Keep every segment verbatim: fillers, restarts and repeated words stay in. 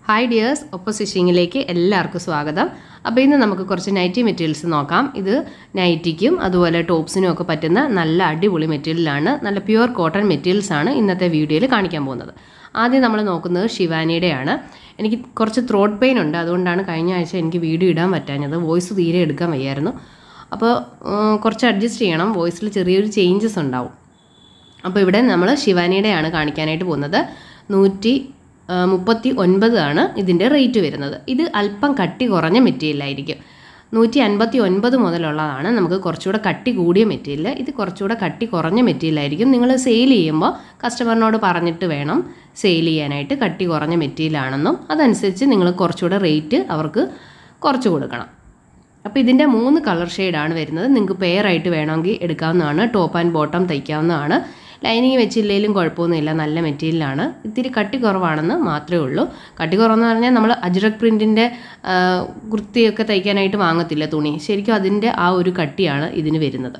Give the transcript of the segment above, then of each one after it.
Hi dears, ഒപ്പം സ്റ്റിച്ചിങ്ങിലേക്ക് എല്ലാവർക്കും സ്വാഗതം. അപ്പോൾ ഇന്ന് നമുക്ക് കുറച്ച് നൈറ്റി മെറ്റീരിയൽസ് നോക്കാം. ഇത് നൈറ്റിക്കും അതുപോലെ ടോപ്സിനും ഒക്കെ പറ്റുന്ന നല്ല അടിപൊളി മെറ്റീരിയലാണ്. നല്ല പ്യുവർ കോട്ടൺ മെറ്റീരിയൽസാണ് ഇന്നത്തെ വീഡിയോയിൽ കാണിക്കാൻ പോകുന്നത്. ആദ്യം നമ്മൾ നോക്കുന്നത് ഷിവാനിയുടെയാണ്. എനിക്ക് കുറച്ച് ത്രോട്ട് പെയിൻ ഉണ്ട്, അതുകൊണ്ടാണ് കഴിഞ്ഞ ആഴ്ച എനിക്ക് വീഡിയോ ഇടാൻ പറ്റാഞ്ഞത്. വോയിസ് തീരെ എടുക്കാൻ വയ്യായിരുന്നു. അപ്പോൾ കുറച്ച് അഡ്ജസ്റ്റ് ചെയ്യണം, വോയിസിൽ ചെറിയൊരു ചേഞ്ചസ് ഉണ്ടാവും. അപ്പോൾ ഇവിടെ നമ്മൾ ഷിവാനിയുടെയാണ് കാണിക്കാനായിട്ട് പോകുന്നത്. നൂറ്റി മുപ്പത്തി ഒൻപതാണ് ഇതിൻ്റെ റേറ്റ് വരുന്നത്. ഇത് അല്പം കട്ടി കുറഞ്ഞ മെറ്റീരിയലായിരിക്കും. നൂറ്റി അൻപത്തി ഒൻപത് മുതലുള്ളതാണ് നമുക്ക് കുറച്ചുകൂടെ കട്ടി കൂടിയ മെറ്റീരിയൽ. ഇത് കുറച്ചുകൂടെ കട്ടി കുറഞ്ഞ മെറ്റീരിയലായിരിക്കും. നിങ്ങൾ സെയിൽ ചെയ്യുമ്പോൾ കസ്റ്റമറിനോട് പറഞ്ഞിട്ട് വേണം സെയിൽ ചെയ്യാനായിട്ട്, കട്ടി കുറഞ്ഞ മെറ്റീരിയലാണെന്നും അതനുസരിച്ച് നിങ്ങൾ കുറച്ചുകൂടെ റേറ്റ് അവർക്ക് കുറച്ച് കൊടുക്കണം. അപ്പോൾ ഇതിൻ്റെ മൂന്ന് കളർ ഷെയ്ഡാണ് വരുന്നത്. നിങ്ങൾക്ക് പെയറായിട്ട് വേണമെങ്കിൽ എടുക്കാവുന്നതാണ്. ടോപ്പ് ആൻഡ് ബോട്ടം തയ്ക്കാവുന്നതാണ്. ലൈനിങ് വെച്ചില്ലെങ്കിലും കുഴപ്പമൊന്നുമില്ല, നല്ല മെറ്റീരിയലാണ്. ഇത്തിരി കട്ടി കുറവാണെന്ന് മാത്രമേ ഉള്ളൂ. കട്ടി കുറവെന്ന് പറഞ്ഞാൽ നമ്മൾ അജ്രക് പ്രിൻറ്റിൻ്റെ കുർത്തിയൊക്കെ തയ്ക്കാനായിട്ട് വാങ്ങത്തില്ല തുണി, ശരിക്കും അതിൻ്റെ ആ ഒരു കട്ടിയാണ് ഇതിന് വരുന്നത്.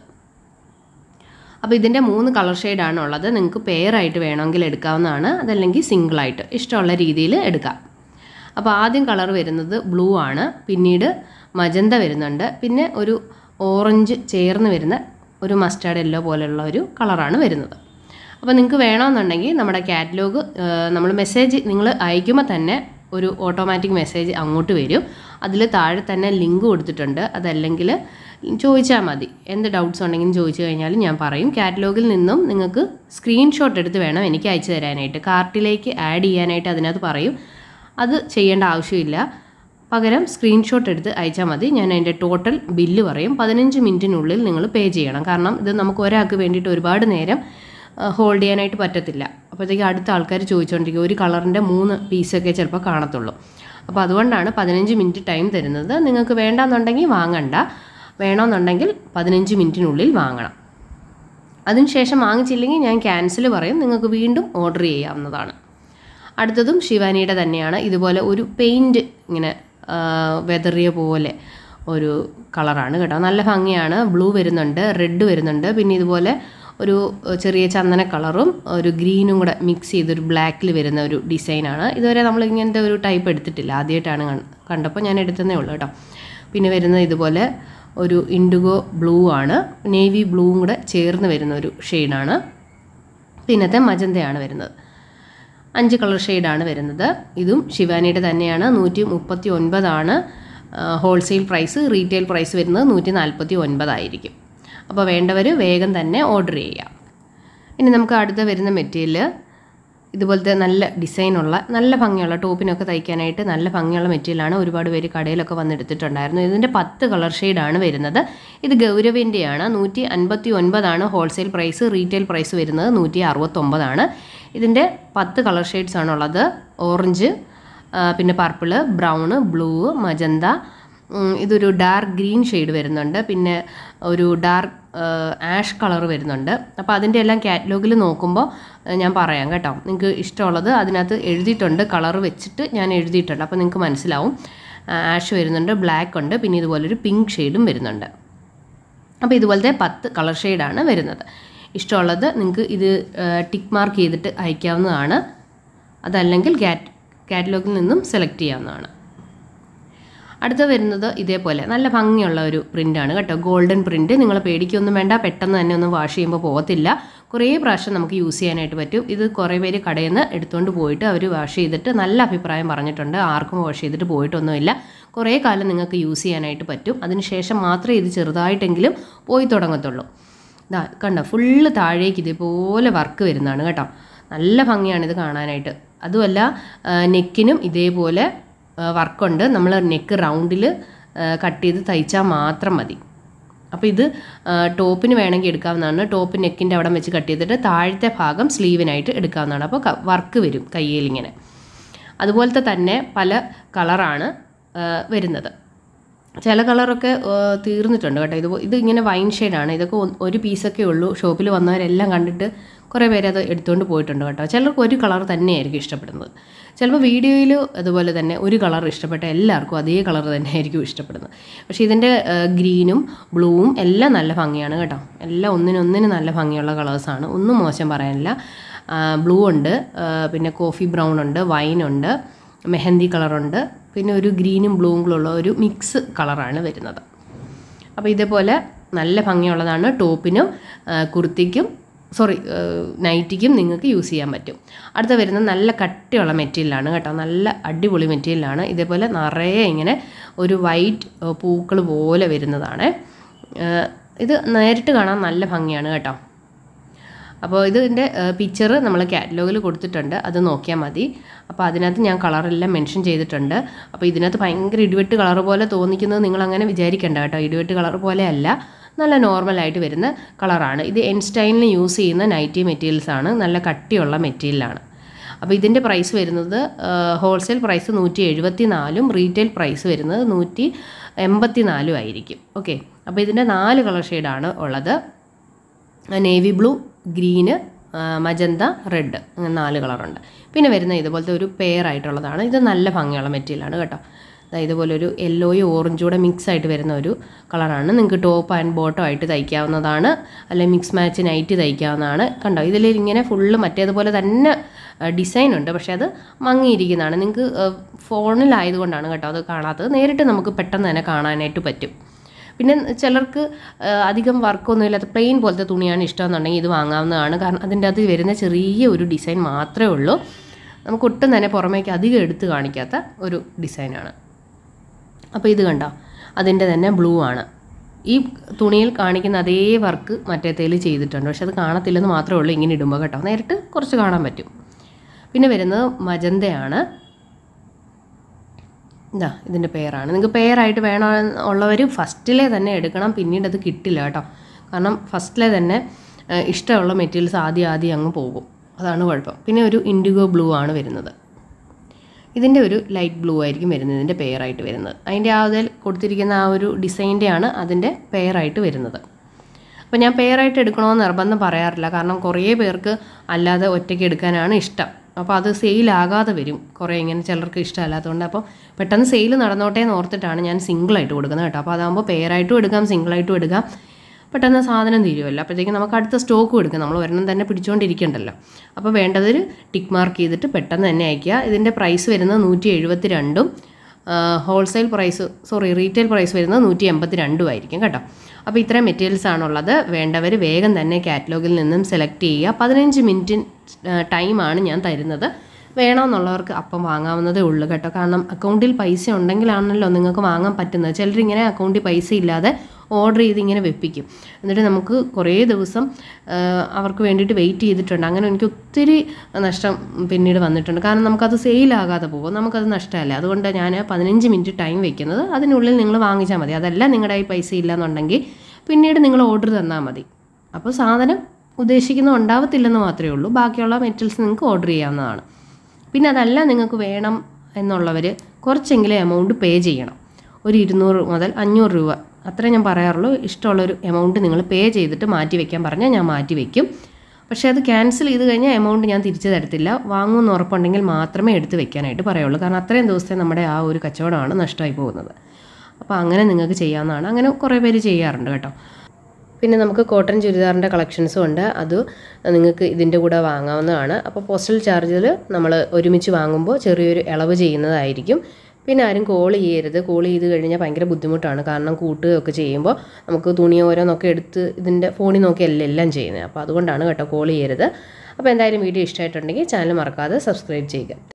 അപ്പോൾ ഇതിൻ്റെ മൂന്ന് കളർ ഷെയ്ഡാണ് ഉള്ളത്. നിങ്ങൾക്ക് പെയറായിട്ട് വേണമെങ്കിൽ എടുക്കാവുന്നതാണ്, അതല്ലെങ്കിൽ സിംഗിളായിട്ട് ഇഷ്ടമുള്ള രീതിയിൽ എടുക്കാം. അപ്പോൾ ആദ്യം കളർ വരുന്നത് ബ്ലൂ ആണ്, പിന്നീട് മജന്ത വരുന്നുണ്ട്, പിന്നെ ഒരു ഓറഞ്ച് ചേർന്ന് വരുന്ന ഒരു മസ്റ്റാർഡ് യെല്ലോ പോലെയുള്ള ഒരു കളറാണ് വരുന്നത്. അപ്പോൾ നിങ്ങൾക്ക് വേണമെന്നുണ്ടെങ്കിൽ നമ്മുടെ കാറ്റലോഗ് നമ്മൾ മെസ്സേജ് നിങ്ങൾ അയക്കുമ്പോൾ തന്നെ ഒരു ഓട്ടോമാറ്റിക് മെസ്സേജ് അങ്ങോട്ട് വരും. അതിൽ താഴെ തന്നെ ലിങ്ക് കൊടുത്തിട്ടുണ്ട്. അതല്ലെങ്കിൽ ചോദിച്ചാൽ മതി, എന്ത് ഡൗട്ട്സ് ഉണ്ടെങ്കിലും ചോദിച്ചു കഴിഞ്ഞാൽ ഞാൻ പറയും. കാറ്റലോഗിൽ നിന്നും നിങ്ങൾക്ക് സ്ക്രീൻഷോട്ട് എടുത്ത് വേണം എനിക്ക് അയച്ചു തരാനായിട്ട്. കാർട്ടിലേക്ക് ആഡ് ചെയ്യാനായിട്ട് അതിനകത്ത് പറയും, അത് ചെയ്യേണ്ട ആവശ്യമില്ല. പകരം സ്ക്രീൻഷോട്ട് എടുത്ത് അയച്ചാൽ മതി. ഞാൻ അതിൻ്റെ ടോട്ടൽ ബില്ല് പറയും. പതിനഞ്ച് മിനിറ്റിനുള്ളിൽ നിങ്ങൾ പേ ചെയ്യണം. കാരണം ഇത് നമുക്ക് ഒരാൾക്ക് വേണ്ടിയിട്ട് ഒരുപാട് നേരം ഹോൾഡ് ചെയ്യാനായിട്ട് പറ്റത്തില്ല. അപ്പോഴത്തേക്ക് അടുത്ത ആൾക്കാർ ചോദിച്ചുകൊണ്ടിരിക്കും. ഒരു കളറിൻ്റെ മൂന്ന് പീസൊക്കെ ചിലപ്പോൾ കാണത്തുള്ളൂ. അപ്പോൾ അതുകൊണ്ടാണ് പതിനഞ്ച് മിനിറ്റ് ടൈം തരുന്നത്. നിങ്ങൾക്ക് വേണ്ടാന്നുണ്ടെങ്കിൽ വാങ്ങണ്ട, വേണമെന്നുണ്ടെങ്കിൽ പതിനഞ്ച് മിനിറ്റിനുള്ളിൽ വാങ്ങണം. അതിനുശേഷം വാങ്ങിച്ചില്ലെങ്കിൽ ഞാൻ ക്യാൻസൽ പറയും, നിങ്ങൾക്ക് വീണ്ടും ഓർഡർ ചെയ്യാവുന്നതാണ്. അടുത്തതും ഷിവാനിയുടെ തന്നെയാണ്. ഇതുപോലെ ഒരു പെയിൻറ്റ് ഇങ്ങനെ വെതറിയ പോലെ ഒരു കളറാണ് കേട്ടോ, നല്ല ഭംഗിയാണ്. ബ്ലൂ വരുന്നുണ്ട്, റെഡ് വരുന്നുണ്ട്, പിന്നെ ഇതുപോലെ ഒരു ചെറിയ ചന്ദന കളറും ഒരു ഗ്രീനും കൂടെ മിക്സ് ചെയ്തൊരു ബ്ലാക്കിൽ വരുന്ന ഒരു ഡിസൈനാണ്. ഇതുവരെ നമ്മൾ ഇങ്ങനത്തെ ഒരു ടൈപ്പ് എടുത്തിട്ടില്ല, ആദ്യമായിട്ടാണ് കണ്ടപ്പോൾ ഞാൻ എടുത്തതേ ഉള്ളൂ കേട്ടോ. പിന്നെ വരുന്നത് ഇതുപോലെ ഒരു ഇൻഡിഗോ ബ്ലൂ ആണ്, നേവി ബ്ലൂവും കൂടെ ചേർന്ന് വരുന്ന ഒരു ഷെയ്ഡാണ്. പിന്നത്തെ മജന്തയാണ് വരുന്നത്. അഞ്ച് കളർ ഷെയ്ഡാണ് വരുന്നത്. ഇതും ഷിവാനിയുടെ തന്നെയാണ്. നൂറ്റി മുപ്പത്തി ഒൻപതാണ് ഹോൾസെയിൽ പ്രൈസ്. റീറ്റെയിൽ പ്രൈസ് വരുന്നത് നൂറ്റി നാൽപ്പത്തി ഒൻപതായിരിക്കും. അപ്പോൾ വേണ്ടവർ വേഗം തന്നെ ഓർഡർ ചെയ്യാം. ഇനി നമുക്ക് അടുത്ത വരുന്ന മെറ്റീരിയൽ ഇതുപോലത്തെ നല്ല ഡിസൈനുള്ള നല്ല ഭംഗിയുള്ള ടോപ്പിനൊക്കെ തയ്ക്കാനായിട്ട് നല്ല ഭംഗിയുള്ള മെറ്റീരിയലാണ്. ഒരുപാട് പേര് കടയിലൊക്കെ വന്നെടുത്തിട്ടുണ്ടായിരുന്നു. ഇതിൻ്റെ പത്ത് കളർ ഷെയ്ഡാണ് വരുന്നത്. ഇത് ഗൗരവിൻ്റെയാണ്. നൂറ്റി അൻപത്തി ഒൻപതാണ് ഹോൾസെയിൽ പ്രൈസ്. റീറ്റെയിൽ പ്രൈസ് വരുന്നത് നൂറ്റി അറുപത്തൊമ്പതാണ്. ഇതിൻ്റെ പത്ത് കളർ ഷെയ്ഡ്സ് ആണുള്ളത്. ഓറഞ്ച്, പിന്നെ പർപ്പിള്, ബ്രൗണ്, ബ്ലൂ, മജന്ത, ഇതൊരു ഡാർക്ക് ഗ്രീൻ ഷെയ്ഡ് വരുന്നുണ്ട്, പിന്നെ ഒരു ഡാർക്ക് ആഷ് കളർ വരുന്നുണ്ട്. അപ്പോൾ അതിൻ്റെ എല്ലാം കാറ്റലോഗിൽ നോക്കുമ്പോൾ ഞാൻ പറയാം കേട്ടോ. നിങ്ങൾക്ക് ഇഷ്ടമുള്ളത് അതിനകത്ത് എഴുതിയിട്ടുണ്ട്, കളർ വെച്ചിട്ട് ഞാൻ എഴുതിയിട്ടുണ്ട്, അപ്പോൾ നിങ്ങൾക്ക് മനസ്സിലാവും. ആഷ് വരുന്നുണ്ട്, ബ്ലാക്ക് ഉണ്ട്, പിന്നെ ഇതുപോലൊരു പിങ്ക് ഷെയ്ഡും വരുന്നുണ്ട്. അപ്പോൾ ഇതുപോലത്തെ പത്ത് കളർ ഷെയ്ഡാണ് വരുന്നത്. ഇഷ്ടമുള്ളത് നിങ്ങൾക്ക് ഇത് ടിക്ക് മാർക്ക് ചെയ്തിട്ട് അയക്കാവുന്നതാണ്, അതല്ലെങ്കിൽ കാറ്റ് കാറ്റലോഗിൽ നിന്നും സെലക്ട് ചെയ്യാവുന്നതാണ്. അടുത്ത വരുന്നത് ഇതേപോലെ നല്ല ഭംഗിയുള്ള ഒരു പ്രിൻ്റാണ് കേട്ടോ, ഗോൾഡൻ പ്രിൻറ്റ്. നിങ്ങൾ പേടിക്കൊന്നും വേണ്ട, പെട്ടെന്ന് തന്നെ ഒന്നും വാഷ് ചെയ്യുമ്പോൾ പോകത്തില്ല. കുറേ പ്രാവശ്യം നമുക്ക് യൂസ് ചെയ്യാനായിട്ട് പറ്റും. ഇത് കുറേ പേര് കടയിൽ നിന്ന് എടുത്തുകൊണ്ട് പോയിട്ട് അവർ വാഷ് ചെയ്തിട്ട് നല്ല അഭിപ്രായം പറഞ്ഞിട്ടുണ്ട്. ആർക്കും വാഷ് ചെയ്തിട്ട് പോയിട്ടൊന്നുമില്ല. കുറേ കാലം നിങ്ങൾക്ക് യൂസ് ചെയ്യാനായിട്ട് പറ്റും. അതിനുശേഷം മാത്രമേ ഇത് ചെറുതായിട്ടെങ്കിലും പോയി തുടങ്ങത്തുള്ളൂ. ഇതാ കണ്ടോ, ഫുള്ള് താഴേക്ക് ഇതേപോലെ വർക്ക് വരുന്നതാണ് കേട്ടോ. നല്ല ഭംഗിയാണിത് കാണാനായിട്ട്. അതുമല്ല നെക്കിനും ഇതേപോലെ വർക്കുണ്ട്. നമ്മൾ നെക്ക് റൗണ്ടിൽ കട്ട് ചെയ്ത് തയ്ച്ചാൽ മാത്രം മതി. അപ്പോൾ ഇത് ടോപ്പിന് വേണമെങ്കിൽ എടുക്കാവുന്നതാണ്. ടോപ്പ് നെക്കിൻ്റെ അവിടെ വെച്ച് കട്ട് ചെയ്തിട്ട് താഴത്തെ ഭാഗം സ്ലീവിനായിട്ട് എടുക്കാവുന്നതാണ്. അപ്പോൾ വർക്ക് വരും കയ്യിലിങ്ങനെ. അതുപോലത്തെ തന്നെ പല കളറാണ് വരുന്നത്. ചില കളറൊക്കെ തീർന്നിട്ടുണ്ട് കേട്ടോ. ഇത് ഇത് ഇങ്ങനെ വൈൻ ഷെയ്ഡാണ്. ഇതൊക്കെ ഒരു പീസൊക്കെ ഉള്ളൂ. ഷോപ്പിൽ വന്നവരെല്ലാം കണ്ടിട്ട് കുറേ പേര് അത് എടുത്തുകൊണ്ട് പോയിട്ടുണ്ട് കേട്ടോ. ചിലർക്ക് ഒരു കളർ തന്നെയായിരിക്കും ഇഷ്ടപ്പെടുന്നത്. ചിലപ്പോൾ വീഡിയോയിൽ അതുപോലെ തന്നെ ഒരു കളർ ഇഷ്ടപ്പെട്ട എല്ലാവർക്കും അതേ കളർ തന്നെ ആയിരിക്കും ഇഷ്ടപ്പെടുന്നത്. പക്ഷേ ഇതിൻ്റെ ഗ്രീനും ബ്ലൂവും എല്ലാം നല്ല ഭംഗിയാണ് കേട്ടോ. എല്ലാം ഒന്നിനൊന്നിന് നല്ല ഭംഗിയുള്ള കളേഴ്സാണ്, ഒന്നും മോശം പറയാനില്ല. ബ്ലൂ ഉണ്ട്, പിന്നെ കോഫി ബ്രൗൺ ഉണ്ട്, വൈൻ ഉണ്ട്, മെഹന്തി കളറുണ്ട്, പിന്നെ ഒരു ഗ്രീനും ബ്ലൂവുമുള്ള ഒരു മിക്സ് കളറാണ് വരുന്നത്. അപ്പോൾ ഇതേപോലെ നല്ല ഭംഗിയുള്ളതാണ്. ടോപ്പിനും കുർത്തിക്കും സോറി നൈറ്റിക്കും നിങ്ങൾക്ക് യൂസ് ചെയ്യാൻ പറ്റും. അടുത്ത വരുന്നത് നല്ല കട്ടിയുള്ള മെറ്റീരിയലാണ് കേട്ടോ, നല്ല അടിപൊളി മെറ്റീരിയലാണ്. ഇതേപോലെ നിറയെ ഇങ്ങനെ ഒരു വൈറ്റ് പൂക്കൾ പോലെ വരുന്നതാണ്. ഇത് നേരിട്ട് കാണാൻ നല്ല ഭംഗിയാണ് കേട്ടോ. അപ്പോൾ ഇതിൻ്റെ പിക്ചർ നമ്മൾ കാറ്റലോഗിൽ കൊടുത്തിട്ടുണ്ട്, അത് നോക്കിയാൽ മതി. അപ്പോൾ അതിനകത്ത് ഞാൻ കളറെല്ലാം മെൻഷൻ ചെയ്തിട്ടുണ്ട്. അപ്പോൾ ഇതിനകത്ത് ഭയങ്കര ഇടിവെട്ട് കളർ പോലെ തോന്നിക്കുന്നത് നിങ്ങളങ്ങനെ വിചാരിക്കേണ്ട കേട്ടോ. ഇടിവെട്ട് കളർ പോലെ അല്ല, നല്ല നോർമലായിട്ട് വരുന്ന കളറാണ്. ഇത് എൻ സ്റ്റൈലിന് യൂസ് ചെയ്യുന്ന നൈറ്റി മെറ്റീരിയൽസാണ്, നല്ല കട്ടിയുള്ള മെറ്റീരിയലാണ്. അപ്പോൾ ഇതിൻ്റെ പ്രൈസ് വരുന്നത് ഹോൾസെയിൽ പ്രൈസ് നൂറ്റി എഴുപത്തി നാലും റീറ്റെയിൽ പ്രൈസ് വരുന്നത് നൂറ്റി എൺപത്തി നാലും ആയിരിക്കും. ഓക്കെ, അപ്പോൾ ഇതിൻ്റെ നാല് കളർ ഷെയ്ഡാണ് ഉള്ളത്. Navy blue, green, magenta, red, അങ്ങനെ നാല് കളറുണ്ട്. പിന്നെ വരുന്ന ഇതുപോലത്തെ ഒരു പെയർ ആയിട്ടുള്ളതാണ്. ഇത് നല്ല ഭംഗിയുള്ള മെറ്റീരിയലാണ് കേട്ടോ. ഇതുപോലെ ഒരു യെല്ലോയും ഓറഞ്ചും കൂടെ മിക്സ് ആയിട്ട് വരുന്ന ഒരു കളറാണ്. നിങ്ങൾക്ക് ടോപ്പ് ആൻഡ് ബോട്ടം ആയിട്ട് തയ്ക്കാവുന്നതാണ്, അല്ലെങ്കിൽ മിക്സ് മാച്ച് നൈറ്റ് തയ്ക്കാവുന്നതാണ്. കണ്ടോ, ഇതിൽ ഇങ്ങനെ ഫുള്ള് മറ്റേതുപോലെ തന്നെ ഡിസൈൻ ഉണ്ട്, പക്ഷേ അത് മങ്ങിയിരിക്കുന്നതാണ്. നിങ്ങൾക്ക് ഫോണിലായതുകൊണ്ടാണ് കേട്ടോ അത് കാണാത്തത്. നേരിട്ട് നമുക്ക് പെട്ടെന്ന് തന്നെ കാണാനായിട്ട് പറ്റും. പിന്നെ ചിലർക്ക് അധികം വർക്കൊന്നും ഇല്ലാത്ത പ്ലെയിൻ പോലത്തെ തുണിയാണ് ഇഷ്ടമെന്നുണ്ടെങ്കിൽ ഇത് വാങ്ങാവുന്നതാണ്. കാരണം അതിൻ്റെ അത് വരുന്ന ചെറിയ ഒരു ഡിസൈൻ മാത്രമേ ഉള്ളൂ, നമുക്ക് ഒട്ടും തന്നെ പുറമേക്ക് അധികം എടുത്ത് കാണിക്കാത്ത ഒരു ഡിസൈനാണ്. അപ്പോൾ ഇത് കണ്ടോ, അതിൻ്റെ തന്നെ ബ്ലൂ ആണ്. ഈ തുണിയിൽ കാണിക്കുന്ന അതേ വർക്ക് മറ്റേത്തേൽ ചെയ്തിട്ടുണ്ട്, പക്ഷെ അത് കാണത്തില്ലെന്ന് മാത്രമേ ഉള്ളൂ ഇങ്ങനെ ഇടുമ്പോൾ കേട്ടോ. നേരിട്ട് കുറച്ച് കാണാൻ പറ്റും. പിന്നെ വരുന്നത് മജന്തയാണ്. ഇതാ ഇതിൻ്റെ പെയറാണ്. നിങ്ങൾക്ക് പെയറായിട്ട് വേണം ഉള്ളവർ ഫസ്റ്റിലെ തന്നെ എടുക്കണം, പിന്നീട് അത് കിട്ടില്ല കേട്ടോ. കാരണം ഫസ്റ്റിലെ തന്നെ ഇഷ്ടമുള്ള മെറ്റീരിയൽസ് ആദ്യം ആദ്യം അങ്ങ് പോകും, അതാണ് കുഴപ്പം. പിന്നെ ഒരു ഇൻഡിഗോ ബ്ലൂ ആണ് വരുന്നത്. ഇതിൻ്റെ ഒരു ലൈറ്റ് ബ്ലൂ ആയിരിക്കും വരുന്നത് ഇതിൻ്റെ പെയറായിട്ട് വരുന്നത്. അതിൻ്റെ ആ അതിൽ കൊടുത്തിരിക്കുന്ന ആ ഒരു ഡിസൈൻ്റെയാണ് അതിൻ്റെ പെയറായിട്ട് വരുന്നത്. അപ്പോൾ ഞാൻ പെയറായിട്ട് എടുക്കണമെന്ന് നിർബന്ധം പറയാറില്ല, കാരണം കുറേ പേർക്ക് അല്ലാതെ ഒറ്റയ്ക്ക് എടുക്കാനാണ് ഇഷ്ടം. അപ്പോൾ അത് സെയിലാകാതെ വരും കുറേ, ഇങ്ങനെ ചിലർക്ക് ഇഷ്ടമല്ലാത്തതുകൊണ്ട്. അപ്പോൾ പെട്ടെന്ന് സെയിൽ നടന്നോട്ടെ എന്ന് ഓർത്തിട്ടാണ് ഞാൻ സിംഗിളായിട്ട് കൊടുക്കുന്നത് കേട്ടോ. അപ്പോൾ അതാകുമ്പോൾ പെയറായിട്ടും എടുക്കാം, സിംഗിളായിട്ടും എടുക്കാം, പെട്ടെന്ന് സാധനം തീരുമല്ലോ. അപ്പോഴത്തേക്കും നമുക്ക് അടുത്ത സ്റ്റോക്കും എടുക്കാം, നമ്മൾ ഒരെണ്ണം തന്നെ പിടിച്ചുകൊണ്ടിരിക്കണ്ടല്ലോ. അപ്പോൾ വേണ്ടതൊരു ടിക്ക് മാർക്ക് ചെയ്തിട്ട് പെട്ടെന്ന് തന്നെ അയയ്ക്കുക. ഇതിൻ്റെ പ്രൈസ് വരുന്നത് നൂറ്റി എഴുപത്തി രണ്ടും wholesale price sorry retail price വരുന്നത് നൂറ്റി എൺപത്തി രണ്ടും ആയിരിക്കും കേട്ടോ. അപ്പോൾ ഇത്രയും മെറ്റീരിയൽസ് ആണുള്ളത്. വേണ്ടവർ വേഗം തന്നെ കാറ്റലോഗിൽ നിന്നും സെലക്ട് ചെയ്യുക. പതിനഞ്ച് മിനിറ്റ് ടൈമാണ് ഞാൻ തരുന്നത്. വേണമെന്നുള്ളവർക്ക് അപ്പം വാങ്ങാവുന്നതേ ഉള്ളൂ കേട്ടോ. കാരണം അക്കൗണ്ടിൽ പൈസ ഉണ്ടെങ്കിലാണല്ലോ നിങ്ങൾക്ക് വാങ്ങാൻ പറ്റുന്നത്. ചിലരിങ്ങനെ അക്കൗണ്ടിൽ പൈസ ഇല്ലാതെ ഓർഡർ ചെയ്ത് ഇങ്ങനെ വെപ്പിക്കും, എന്നിട്ട് നമുക്ക് കുറേ ദിവസം അവർക്ക് വേണ്ടിയിട്ട് വെയിറ്റ് ചെയ്തിട്ടുണ്ട്. അങ്ങനെ എനിക്ക് ഒത്തിരി നഷ്ടം പിന്നീട് വന്നിട്ടുണ്ട്. കാരണം നമുക്കത് സെയിലാകാതെ പോകും, നമുക്കത് നഷ്ടമല്ല. അതുകൊണ്ട് ഞാൻ പതിനഞ്ച് മിനിറ്റ് ടൈം വെക്കുന്നത്. അതിനുള്ളിൽ നിങ്ങൾ വാങ്ങിച്ചാൽ മതി. അതല്ല നിങ്ങളുടെ കയ്യിൽ പൈസ ഇല്ലയെന്നുണ്ടെങ്കിൽ പിന്നീട് നിങ്ങൾ ഓർഡർ തന്നാൽ മതി. അപ്പോൾ സാധനം ഉദ്ദേശിക്കുന്ന ഉണ്ടാവത്തില്ലെന്ന് മാത്രമേ ഉള്ളൂ. ബാക്കിയുള്ള മെറ്റീരിയൽസ് നിങ്ങൾക്ക് ഓർഡർ ചെയ്യാവുന്നതാണ്. പിന്നെ അതല്ല നിങ്ങൾക്ക് വേണം എന്നുള്ളവർ കുറച്ചെങ്കിലും എമൗണ്ട് പേ ചെയ്യണം. ഒരു ഇരുന്നൂറ് മുതൽ അഞ്ഞൂറ് രൂപ അത്രേ ഞാൻ പറയാറുള്ളൂ. ഇഷ്ടമുള്ളൊരു എമൗണ്ട് നിങ്ങൾ പേ ചെയ്തിട്ട് മാറ്റി വയ്ക്കാൻ പറഞ്ഞാൽ ഞാൻ മാറ്റി വയ്ക്കും. പക്ഷേ അത് ക്യാൻസൽ ചെയ്ത് കഴിഞ്ഞാൽ എമൗണ്ട് ഞാൻ തിരിച്ചു തരത്തില്ല. വാങ്ങുമെന്ന് ഉറപ്പുണ്ടെങ്കിൽ മാത്രമേ എടുത്ത് വെക്കാനായിട്ട് പറയുള്ളൂ. കാരണം അത്രയും ദിവസത്തെ നമ്മുടെ ആ ഒരു കച്ചവടമാണ് നഷ്ടമായി പോകുന്നത്. അപ്പോൾ അങ്ങനെ നിങ്ങൾക്ക് ചെയ്യാവുന്നതാണ്. അങ്ങനെ കുറേ പേര് ചെയ്യാറുണ്ട് കേട്ടോ. പിന്നെ നമുക്ക് കോട്ടൺ ചുരിദാറിൻ്റെ കളക്ഷൻസും ഉണ്ട്, അത് നിങ്ങൾക്ക് ഇതിൻ്റെ കൂടെ വാങ്ങാവുന്നതാണ്. അപ്പോൾ പോസ്റ്റൽ ചാർജിൽ നമ്മൾ ഒരുമിച്ച് വാങ്ങുമ്പോൾ ചെറിയൊരു ഇളവ് ചെയ്യുന്നതായിരിക്കും. പിന്നെ ആരും കോൾ ചെയ്യരുത്. കോൾ ചെയ്ത് കഴിഞ്ഞാൽ ഭയങ്കര ബുദ്ധിമുട്ടാണ്. കാരണം കൂട്ടുകയൊക്കെ ചെയ്യുമ്പോൾ നമുക്ക് തുണി ഓരോന്നൊക്കെ എടുത്ത് ഇതിൻ്റെ ഫോണിൽ നോക്കിയല്ല എല്ലാം ചെയ്യുന്നത്. അപ്പോൾ അതുകൊണ്ടാണ് കേട്ടോ കോൾ ചെയ്യരുത്. അപ്പോൾ എന്തായാലും വീഡിയോ ഇഷ്ടമായിട്ടുണ്ടെങ്കിൽ ചാനൽ മറക്കാതെ സബ്സ്ക്രൈബ് ചെയ്യുക.